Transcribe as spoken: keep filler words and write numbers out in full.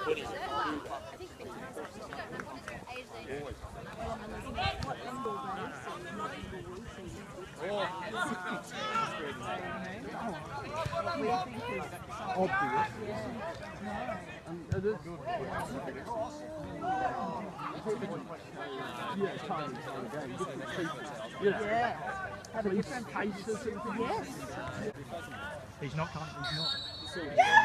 Obvious. And, and yeah, tiny, tiny game. Different people. Yeah. Yeah. Have a Police different cases and things. Yes. He's not. He's not. Yeah.